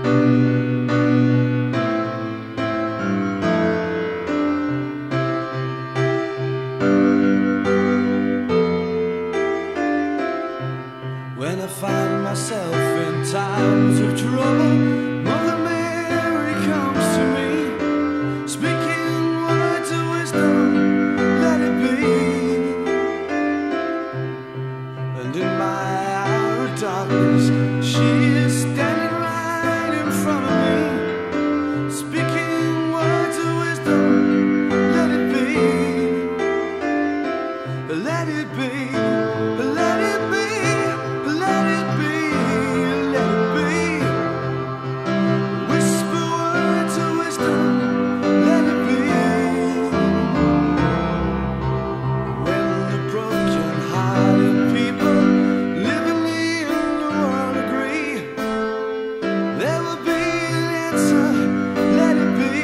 When I find myself in times of trouble, Mother Mary comes to me, speaking words of wisdom, let it be. And in my hour of darkness, she is standing right in front of me, speaking words of wisdom, let it be. Let it be, let it be. Let it be, let it be. Whisper words of wisdom, let it be. When the broken-hearted people living in the world agree, there will be an answer, let it be.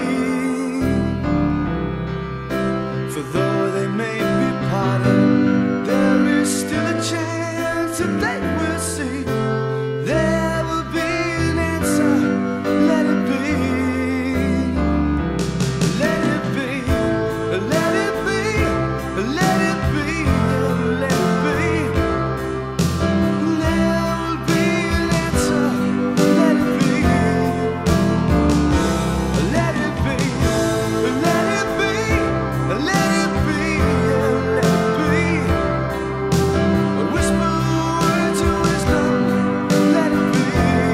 For though they may be parted, there is still a chance that they will see. There will be an answer, let it be. Let it be, let it be, let it be, let it be. There will be an answer, let it be. Let it be, let it be, let it be, let it be. Whisper words of wisdom, let it be.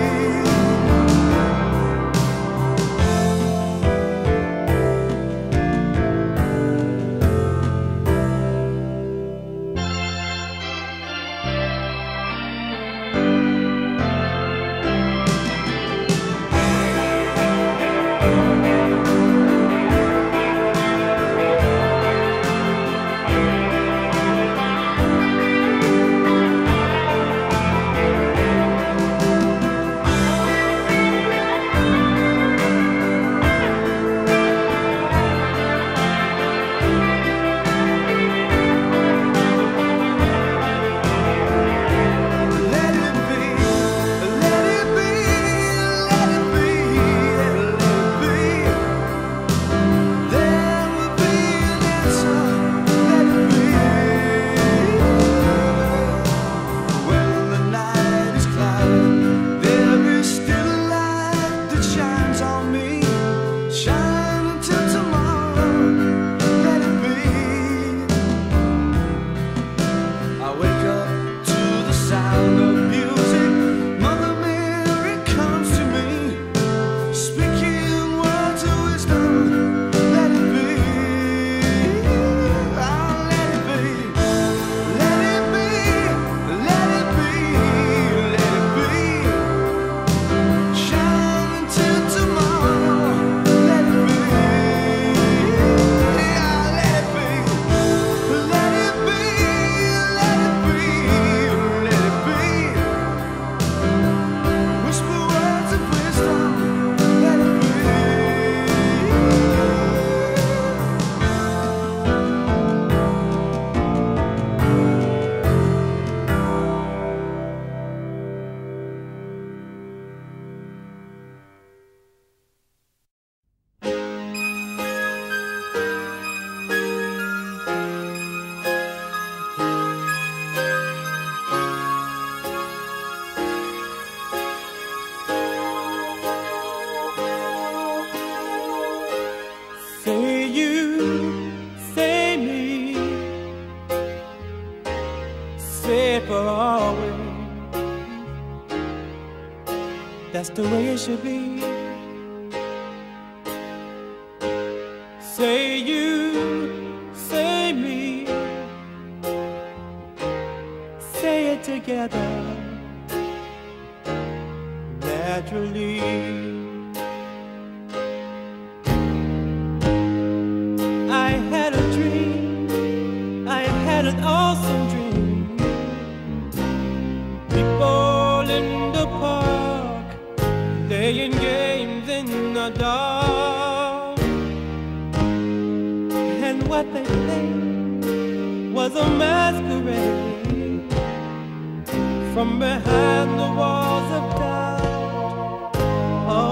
That's the way it should be. Say you, say me, say it together naturally. I had a dream, I had an awesome dream. People in the park playing games in the dark, and what they played was a masquerade from behind the walls of doubt.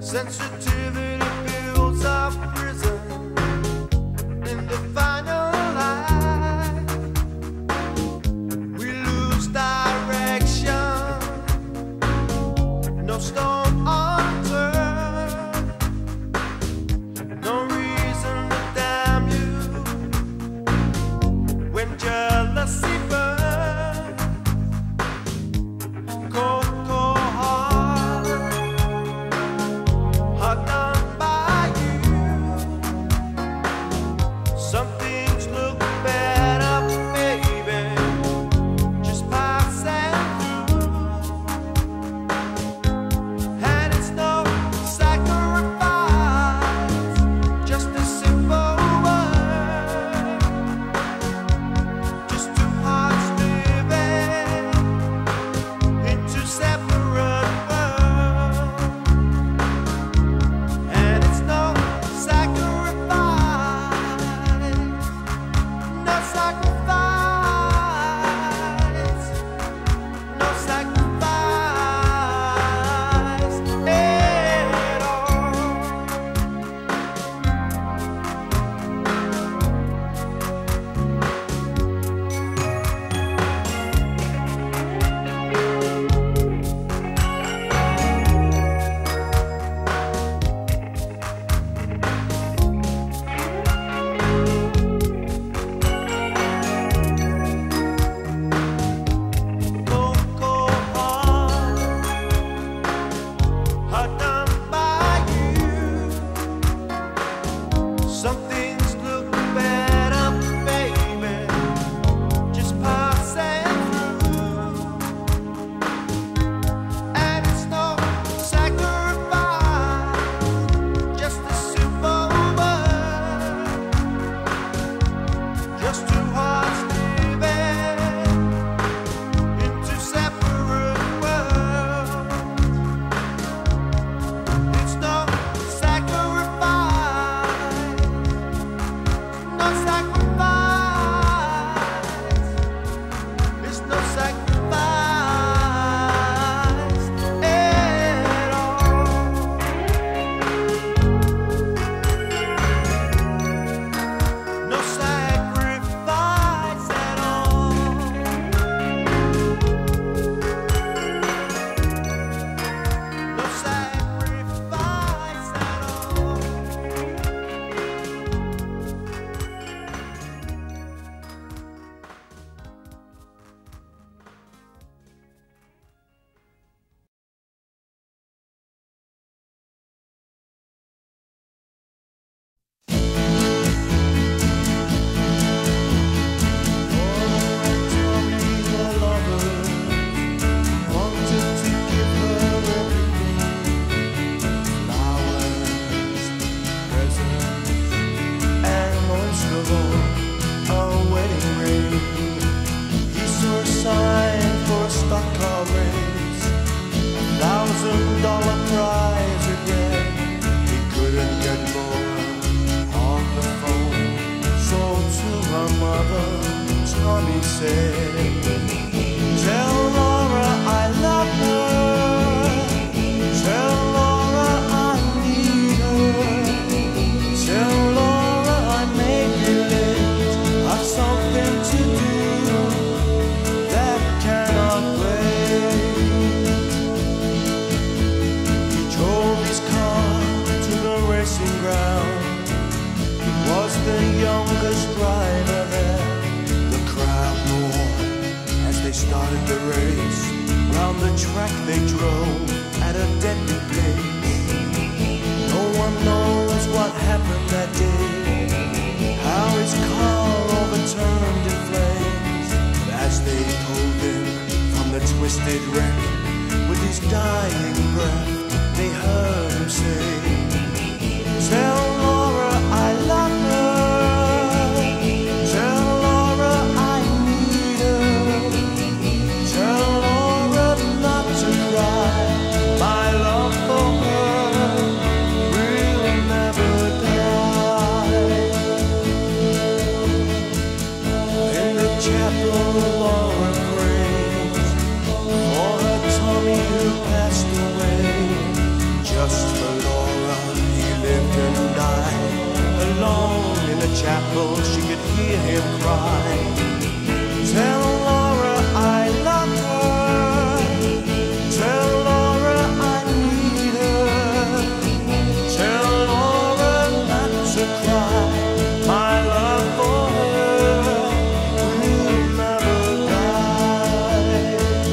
Sensitivity builds our prison in the final life. We lose direction, no stone unturned, no reason to damn you when jealousy burns. Cold, cold heart, hard done by you. Some things look better, baby, just passing through. And it's no sacrifice, just a simple word, just two hearts living in two separate worlds. And it's no sacrifice, no sacrifice, no sacrifice at all. Cold, cold heart, hard done by you. Some things look better, baby, just passing through. And it's no sacrifice, just a simple word, just two hearts living in two separate worlds. It's no sacrifice, no sacrifice. It's no sacrifice at all. No sacrifice at all. No sacrifice at all. $1,000 prize again. He couldn't get Laura on the phone, so to her mother, Tommy said, "Tell Laura I love her. Tell Laura I need her. Tell Laura I may be late. I've something to do that cannot wait." He drove his car to the racing ground. He was the youngest driver there. The crowd roared as they started the race. Round the track they drove at a deadly pace. No one knows what happened that day, how his car overturned in flames. But as they pulled him from the twisted wreck, with his dying breath, they heard him say, "Tell Laura I love her. Tell Laura I need her. Tell Laura not to cry. My love for her will never die." In the chapel, Laura prays for her Tommy who passed away, just for Laura. chapel, she could hear him cry. Tell Laura I love her. Tell Laura I need her. Tell Laura not to cry. My love for her will never die.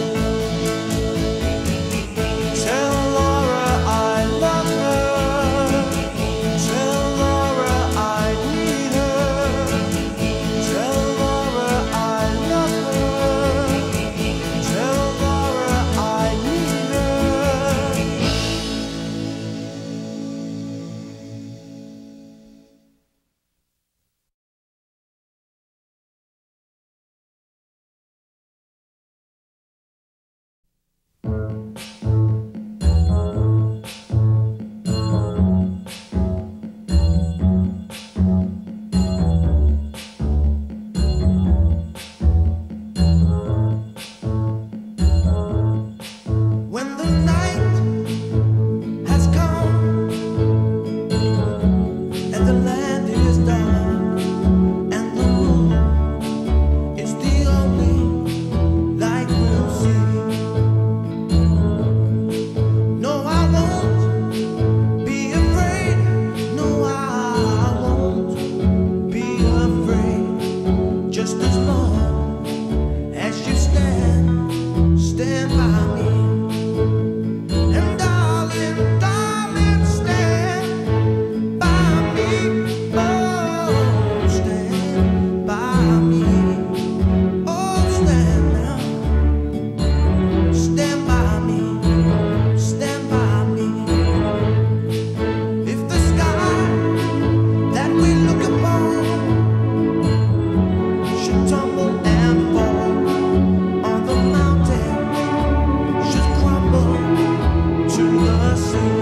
Tell Laura I love her. Tell Laura I need her. Tell Laura I love her. Tell Laura I need her. When the night has come and the land is dark and the moon is the only light we'll see. No, I won't be afraid. No, I won't be afraid. Just as long as you stand by me. And darling, darling, stand by me. Oh, stand by me. Oh, stand now. Stand by me. Stand by me. If the sky that we look upon should tumble and fall, or the mountain should crumble to the sea,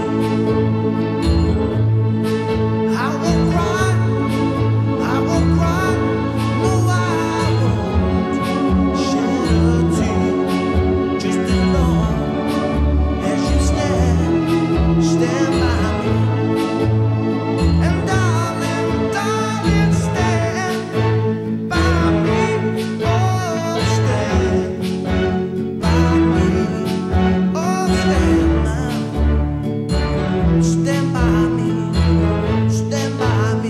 I will cry, I will cry. No, I won't shed a tear. Just as long as you stand by me. And darling, darling, stand by me. Oh, stand by me. Oh, stand now. Stand by me. Stand by me.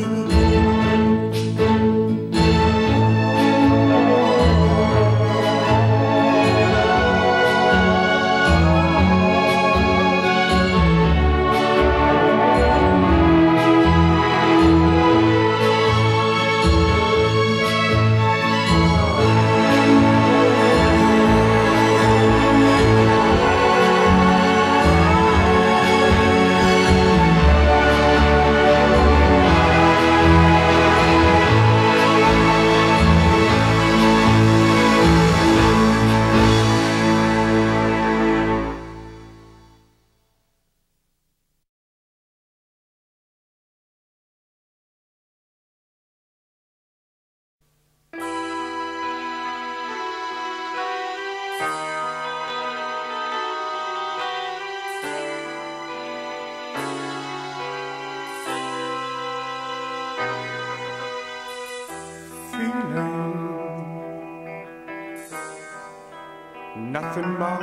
Nothing but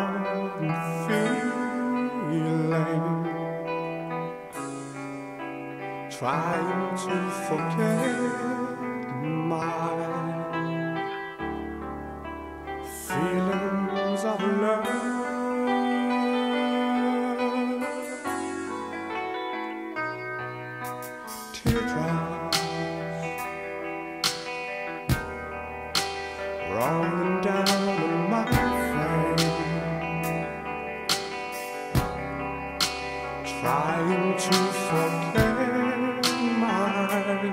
feeling, trying to forget my feelings of love. Teardrops rolling down my face, trying to forget my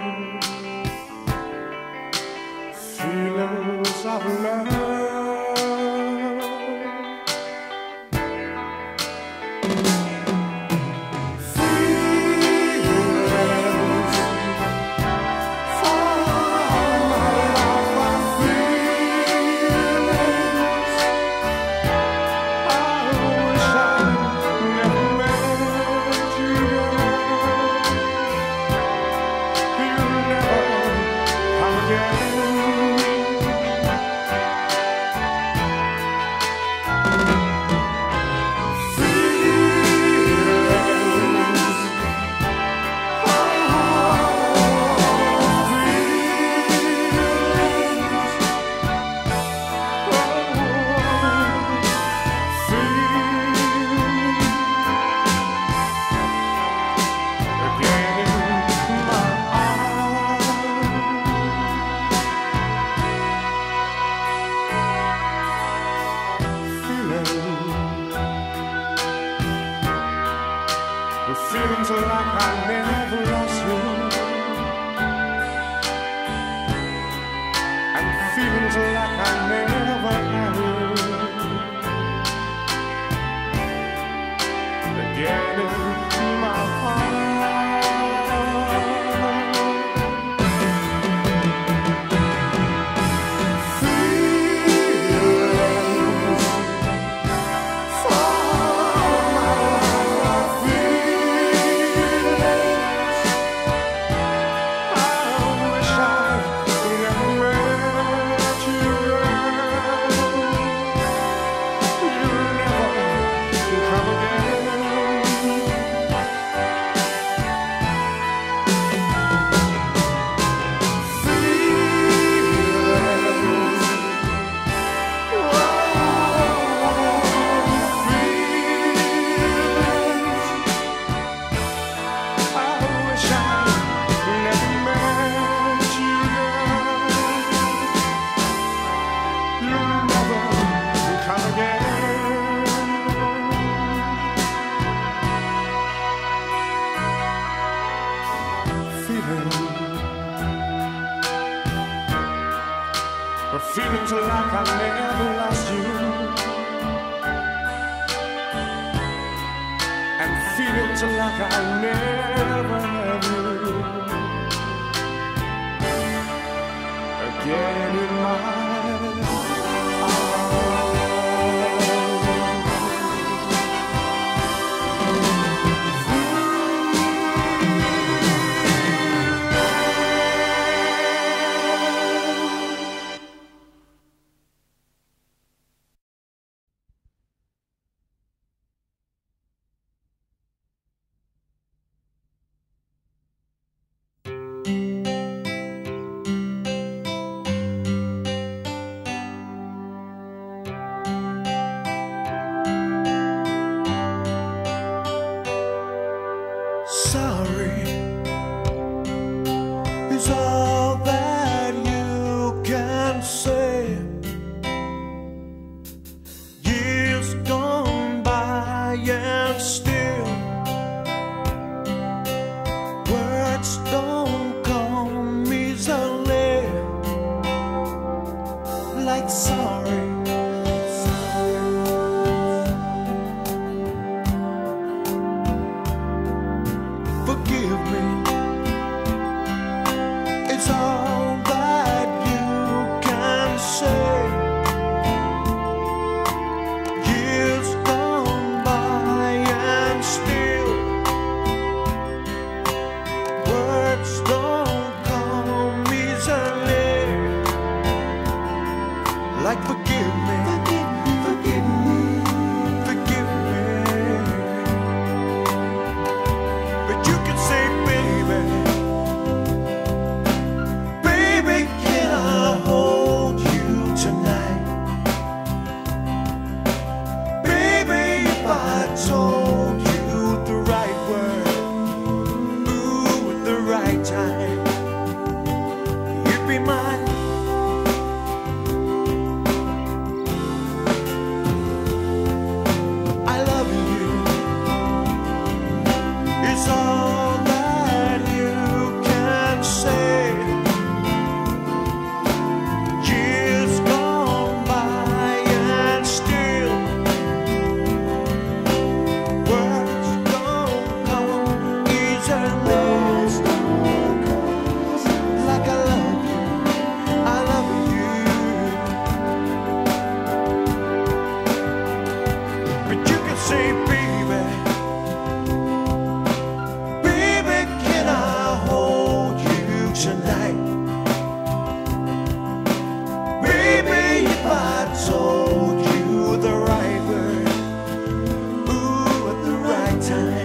feelings of love. Feelings like I never lost you, and feelings like I never had you. Again in my heart. Feelings like I never lost you, and feelings like I never had you. Again in my sorry is all that you can say. Years gone by and still words don't come easily, like sorry. Forgive me, it's all that you can say. Years gone by and still words don't come easily, like forgive me, forgive me, forgive me, forgive me. But you can say, baby, baby, can I hold you tonight? Baby, if I told you the right word, ooh, at the right time, you'd be mine. I love you. It's all that you can say. Years gone by and still words don't come easily. Like I love you, I love you. But you can say, baby, baby, can I hold you tonight? Baby, if I told you the right word, ooh, at the right time,